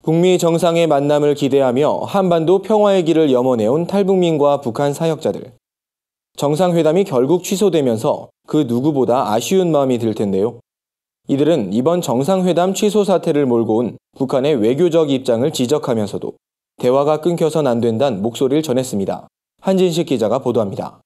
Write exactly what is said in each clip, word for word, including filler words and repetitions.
북미 정상의 만남을 기대하며 한반도 평화의 길을 염원해온 탈북민과 북한 사역자들. 정상회담이 결국 취소되면서 그 누구보다 아쉬운 마음이 들 텐데요. 이들은 이번 정상회담 취소 사태를 몰고 온 북한의 외교적 입장을 지적하면서도 대화가 끊겨선 안 된다는 목소리를 전했습니다. 한진식 기자가 보도합니다.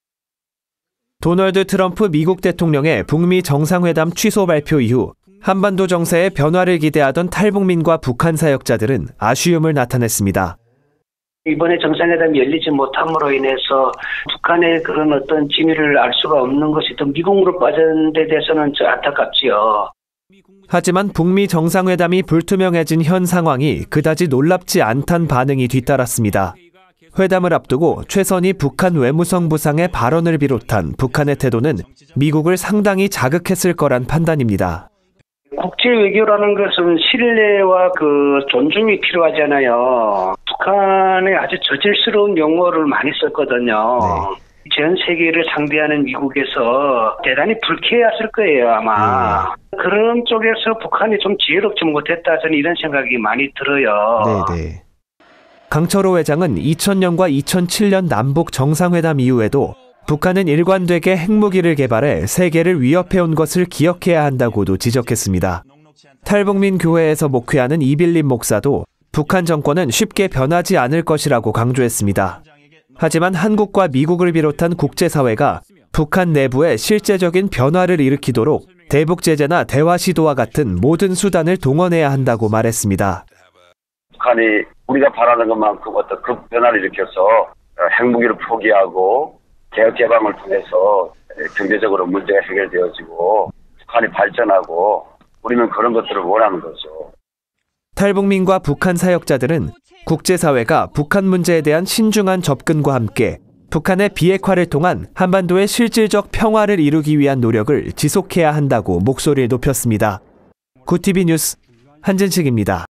도널드 트럼프 미국 대통령의 북미 정상회담 취소 발표 이후 한반도 정세의 변화를 기대하던 탈북민과 북한 사역자들은 아쉬움을 나타냈습니다. 이번에 정상회담이 열리지 못함으로 인해서 북한의 그런 어떤 진위를 알 수가 없는 것이 또 미국으로 빠진 데 대해서는 좀 안타깝지요. 하지만 북미 정상회담이 불투명해진 현 상황이 그다지 놀랍지 않단 반응이 뒤따랐습니다. 회담을 앞두고 최선희 북한 외무성 부상의 발언을 비롯한 북한의 태도는 미국을 상당히 자극했을 거란 판단입니다. 국제 외교라는 것은 신뢰와 그 존중이 필요하잖아요. 북한의 아주 저질스러운 용어를 많이 썼거든요. 네. 전 세계를 상대하는 미국에서 대단히 불쾌했을 거예요, 아마. 네. 그런 쪽에서 북한이 좀 지혜롭지 못했다, 저는 이런 생각이 많이 들어요. 네네. 강철호 회장은 이천 년과 이천칠 년 남북 정상회담 이후에도 북한은 일관되게 핵무기를 개발해 세계를 위협해온 것을 기억해야 한다고도 지적했습니다. 탈북민 교회에서 목회하는 이빌림 목사도 북한 정권은 쉽게 변하지 않을 것이라고 강조했습니다. 하지만 한국과 미국을 비롯한 국제사회가 북한 내부에 실제적인 변화를 일으키도록 대북 제재나 대화 시도와 같은 모든 수단을 동원해야 한다고 말했습니다. 북한이 우리가 바라는 것만큼 어떤 급 변화를 일으켜서 핵무기를 포기하고 개혁 개방을 통해서 경제적으로 문제가 해결되어지고 북한이 발전하고 우리는 그런 것들을 원하는 거죠. 탈북민과 북한 사역자들은 국제사회가 북한 문제에 대한 신중한 접근과 함께 북한의 비핵화를 통한 한반도의 실질적 평화를 이루기 위한 노력을 지속해야 한다고 목소리를 높였습니다. 구티비 뉴스 한진식입니다.